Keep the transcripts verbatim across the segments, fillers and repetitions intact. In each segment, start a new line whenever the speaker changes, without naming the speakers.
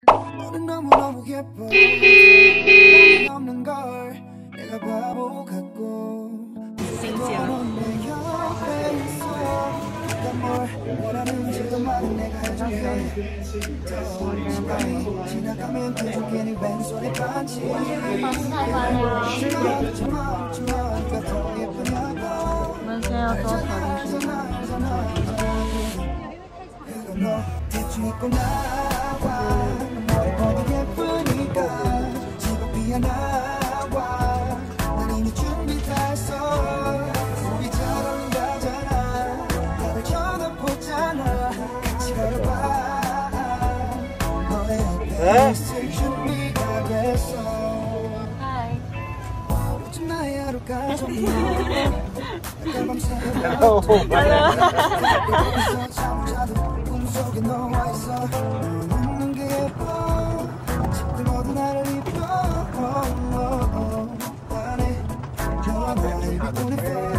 너는 너무너무 예뻐 넌 없는 걸 내가 바보 같고 넌 내 옆에 있어 내가 뭘 원하는지도 말은 내가 해줄게 시간이 지나가면 계속해 네 왼손에 반지 주마주마 주마가 더 예쁘냐고 알잖아 알잖아 알잖아 그건 너 대충 입고 나와 머리 예쁘니까 제법 미안하와 난 이미 준비 다 했어 우리 잘 어울리잖아 나를 쳐다보잖아 같이 걸어봐 너의 옆에 있을 준비가 됐어 요즘 나의 하루가 좀 날 밤새 잠을 자도 꿈속에 너와 있어 웃는 게 예뻐 지금 모두 나를 입혀 안해 너와 나의 빛돈이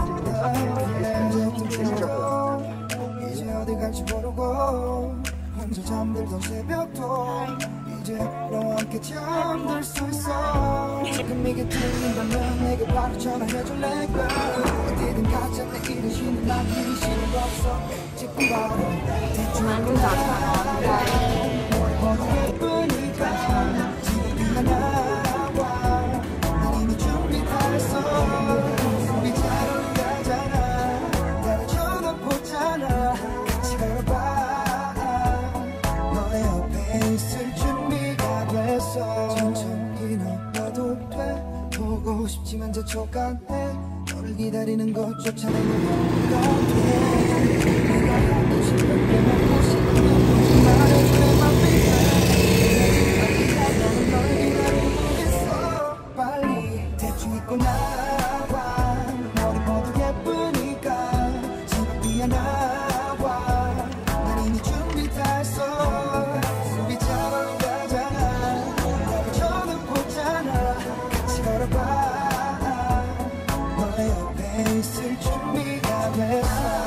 fade 이제 어디 갈지 모르고 혼자 잠들던 새벽도 이제 너와 함께 잠들 수 있어 지금 이게 들린다면 내게 바로 전화해줄래 어디든 가자 내일은 쉬는 날 일이 싫은 거 없어 지금 바로 대충 알고 나와 머리 예쁘니까 지금 하나와 난 이미 준비 다 했어 우리 잘 어울리잖아 나를 쳐다보잖아 같이 걸어봐 너의 옆에 있을 준비가 됐어 천천히 나가도 돼 보고 싶지만 재촉안해 너를 기다리는 것조차 내 눈물가 돼 내가 하고 싶은 게 먹고 싶은 게 뭔지 말해줄래 my baby 나는 널 기다리고 있어 빨리 대충 입고 나와 머리 모두 예쁘니까 제법 미안하와 난 이미 준비 다 했어 우리 잘 어울리잖아 나를 쳐다보잖아 같이 걸어봐 너의 옆에 있을 준비가 됐어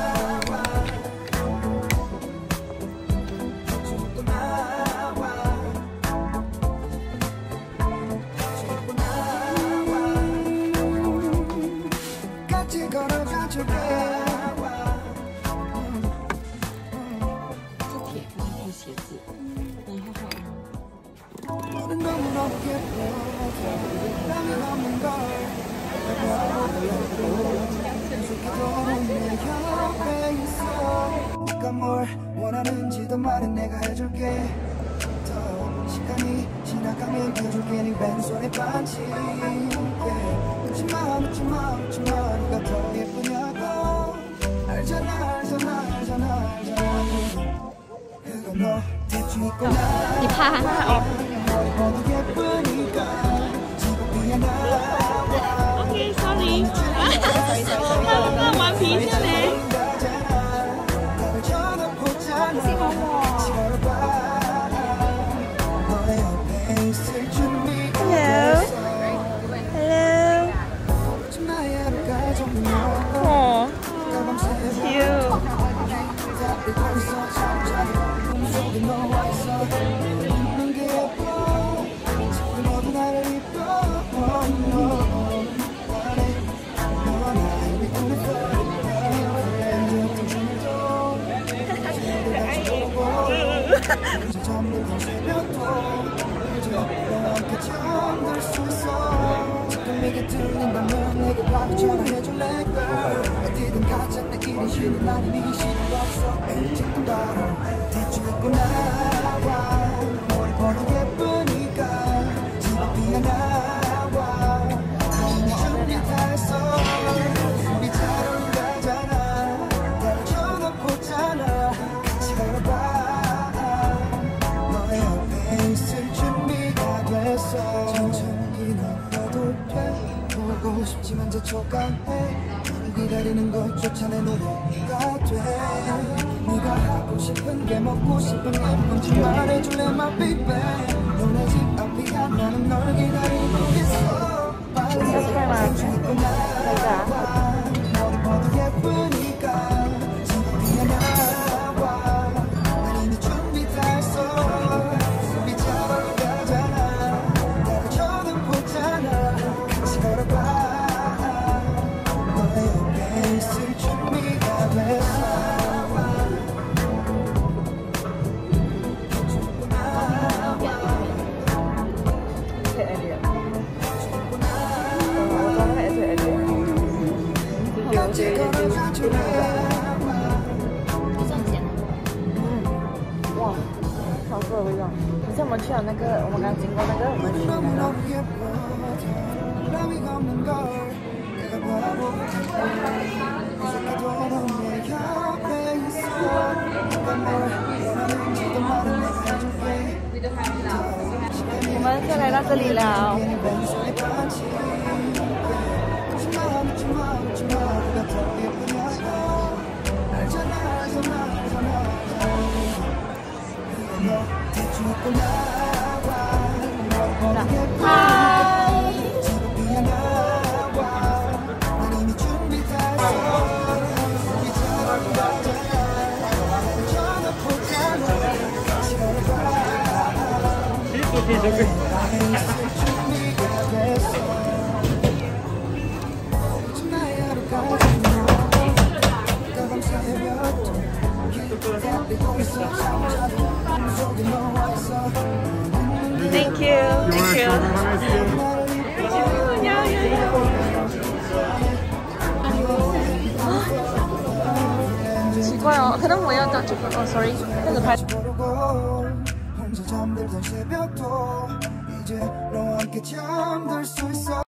죽고 나와 죽고 나와 같이 걸어가 줄게 너는 너무너무 예뻐 나는 없는 걸 내 옆에 있어 네가 뭘 원하는지도 말은 내가 해줄게 더 시간이 지나가면 펴줄게 네 왼손에 반지 웃지마 웃지마 웃지마 네가 더 예쁘냐고 알잖아 알잖아 알잖아 알잖아 그건 너 대충 입고 나와 머리 모두 예쁘니까 지금 미안하와
Okay, sorry. 他们顽皮下来。 Hello. Hello. Oh,
잠들던 새벽도 이제 너와 함께 잠들 수 있어 지금 이게 들린다면 내게 바로 전화해줄래 어디든 가자 내일이 쉬는 날이 네 싫은 거 없어 지금 바로 대충 입고 나와 머리 모두 예쁘니까 지금 미안하와 이미 준비 다 했어 우리 잘 어울리잖아 나를 쳐다보잖아 같이 걸어봐 천천히 나가도 돼 보고 싶지만 재촉안해 너를 기다리는 것조차 내 노래가 돼 네가 하고 싶은 게 먹고 싶은 게 뭔지 말해줄래 my baby 너네 집 앞이야 나는 널 기다리고 있어 빨리 대충 입고 나와 머리 모두 예쁘니까 지금 미안하와 난 이미 준비 다 했어 우리 잘
可是我们去了那个，我们刚经过那个，我们去那个。 我们就来到这里了。嗨。 Thank you. Thank you. 奇怪哦，可能我要打这个哦 ，sorry， 那个拍。
잠들던 새벽도 이제 너와 함께 잠들 수 있어